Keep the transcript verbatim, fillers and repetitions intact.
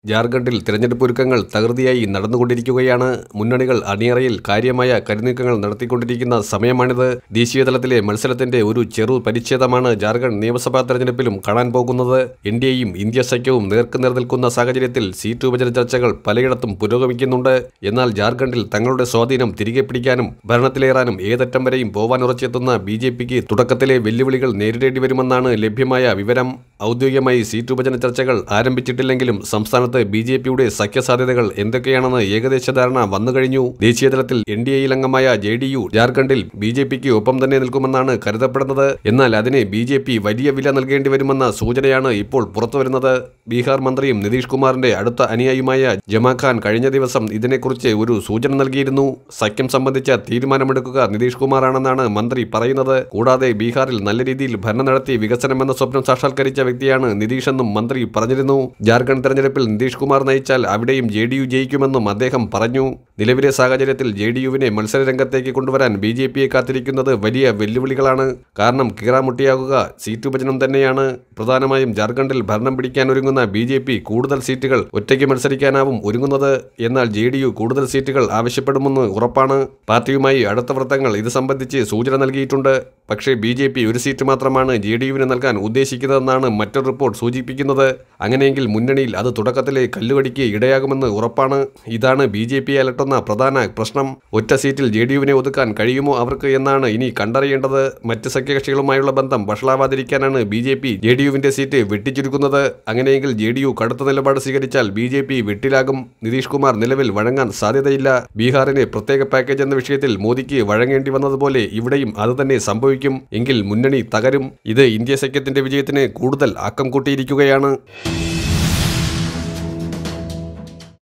ജാർഖണ്ഡിൽ തിരഞ്ഞെടുപ്പ് ഒരുക്കങ്ങൾ തകൃതിയായി നടന്നുകൊണ്ടിരിക്കുകയാണ്. മുന്നണികൾ അണിയറയിൽ കാര്യമായ കരുനീക്കങ്ങൾ നടത്തിക്കൊണ്ടിരിക്കുന്ന സമയമാണിത്. ദേശീയതലത്തിലെ മത്സരത്തിന്റെ ഒരു ചെറു പരിച്ഛേദമാണ് ജാർഖണ്ഡ് നിയമസഭാ തെരഞ്ഞെടുപ്പിലും കാണാൻ പോകുന്നത്. എൻ ഡി എയും ഇന്ത്യ സഖ്യവും നേർക്കുനേർ നിൽക്കുന്ന സാഹചര്യത്തിൽ സീറ്റ് വിഭജന ചർച്ചകൾ പലയിടത്തും പുരോഗമിക്കുന്നുണ്ട്. എന്നാൽ ജാർഖണ്ഡിൽ തങ്ങളുടെ സ്വാധീനം തിരികെ പിടിക്കാനും ഭരണത്തിലേറാനും ഏതറ്റം വരെയും പോവാനുറച്ചെത്തുന്ന ബി ജെ പിക്ക് തുടക്കത്തിലെ വെല്ലുവിളികൾ നേരിടേണ്ടി വരുമെന്നാണ് ലഭ്യമായ വിവരം. ഔദ്യോഗികമായി സീറ്റ് വിഭജന ചർച്ചകൾ ആരംഭിച്ചിട്ടില്ലെങ്കിലും സംസ്ഥാനത്ത് ബി ജെ പിയുടെ സഖ്യസാധ്യതകൾ എന്തൊക്കെയാണെന്ന് ഏകദേശ ധാരണ വന്നുകഴിഞ്ഞു. ദേശീയതലത്തിൽ എൻ ഡി എയിൽ അംഗമായ ജെ ഡി യു ജാർഖണ്ഡിൽ ബി ജെ പിക്ക് ഒപ്പം തന്നെ നിൽക്കുമെന്നാണ് കരുതപ്പെടുന്നത്. എന്നാൽ അതിന് ബി ജെ പി വലിയ വില നൽകേണ്ടി വരുമെന്ന സൂചനയാണ് ഇപ്പോൾ പുറത്തുവരുന്നത്. ബീഹാർ മന്ത്രിയും നിതീഷ് കുമാറിന്റെ അടുത്ത അനുയായിയുമായ ജമാ ഖാൻ കഴിഞ്ഞ ദിവസം ഇതിനെക്കുറിച്ച് ഒരു സൂചന നൽകിയിരുന്നു. സഖ്യം സംബന്ധിച്ച തീരുമാനമെടുക്കുക നിതീഷ് കുമാറാണെന്നാണ് മന്ത്രി പറയുന്നത്. കൂടാതെ ബീഹാറിൽ നല്ല രീതിയിൽ ഭരണം നടത്തി വികസനമെന്ന സ്വപ്നം സാക്ഷാത്കരിച്ച വ്യക്തിയാണ് നിതീഷ് എന്നും മന്ത്രി പറഞ്ഞിരുന്നു. ജാർഖണ്ഡ് തെരഞ്ഞെടുപ്പിൽ നിതീഷ് കുമാർ നയിച്ചാൽ അവിടെയും ജെ ഡി യു ജയിക്കുമെന്നും അദ്ദേഹം പറഞ്ഞു. നിലവിലെ സാഹചര്യത്തിൽ ജെ ഡി യുവിനെ മത്സരരംഗത്തേക്ക് കൊണ്ടുവരാൻ ബി ജെ പിയെ കാത്തിരിക്കുന്നത് വലിയ വെല്ലുവിളികളാണ്. കാരണം കീറാമുട്ടിയാകുക സീറ്റ് വിഭജനം തന്നെയാണ്. പ്രധാനമായും ജാർഖണ്ഡിൽ ഭരണം പിടിക്കാൻ ഒരുങ്ങുന്ന ബി ജെ പി കൂടുതൽ സീറ്റുകൾ ഒറ്റയ്ക്ക് മത്സരിക്കാനാവും ഒരുങ്ങുന്നത്. എന്നാൽ ജെ ഡി യു കൂടുതൽ സീറ്റുകൾ ആവശ്യപ്പെടുമെന്ന് ഉറപ്പാണ്. പാർട്ടിയുമായി അടുത്ത വൃത്തങ്ങൾ ഇത് സംബന്ധിച്ച് സൂചന നൽകിയിട്ടുണ്ട്. പക്ഷേ ബി ജെ പി ഒരു സീറ്റ് മാത്രമാണ് ജെ ഡി യുവിന് നൽകാൻ ഉദ്ദേശിക്കുന്നതെന്നാണ് മറ്റൊരു റിപ്പോർട്ട് സൂചിപ്പിക്കുന്നത്. അങ്ങനെയെങ്കിൽ മുന്നണിയിൽ അത് തുടക്കത്തിലെ കല്ലുകടിക്ക് ഇടയാകുമെന്ന് ഉറപ്പാണ്. ഇതാണ് ബി ജെ പിയെ അലട്ടുന്ന പ്രധാന പ്രശ്നം. ഒറ്റ സീറ്റിൽ ജെ ഡി യുവിനെ ഒതുക്കാൻ കഴിയുമോ അവർക്ക് എന്നാണ് ഇനി കണ്ടറിയേണ്ടത്. മറ്റ് സഖ്യകക്ഷികളുമായുള്ള ബന്ധം വഷളാവാതിരിക്കാനാണ് B J P J D യുവിന്റെ സീറ്റ് വെട്ടിച്ചുരുക്കുന്നത്. അങ്ങനെയെങ്കിൽ ജെ ഡി യു കടുത്ത നിലപാട് സ്വീകരിച്ചാൽ ബി ജെ പി വെട്ടിലാകും. നിതീഷ് കുമാർ നിലവിൽ വഴങ്ങാൻ സാധ്യതയില്ല. ബീഹാറിന് പ്രത്യേക പാക്കേജ് എന്ന വിഷയത്തിൽ മോദിക്ക് വഴങ്ങേണ്ടി വന്നതുപോലെ ഇവിടെയും അതുതന്നെ സംഭവിക്കും. എങ്കിൽ മുന്നണി തകരും. ഇത് ഇന്ത്യ സഖ്യത്തിന്റെ വിജയത്തിന് കൂടുതൽ ആക്കം കൂട്ടിയിരിക്കുകയാണ്.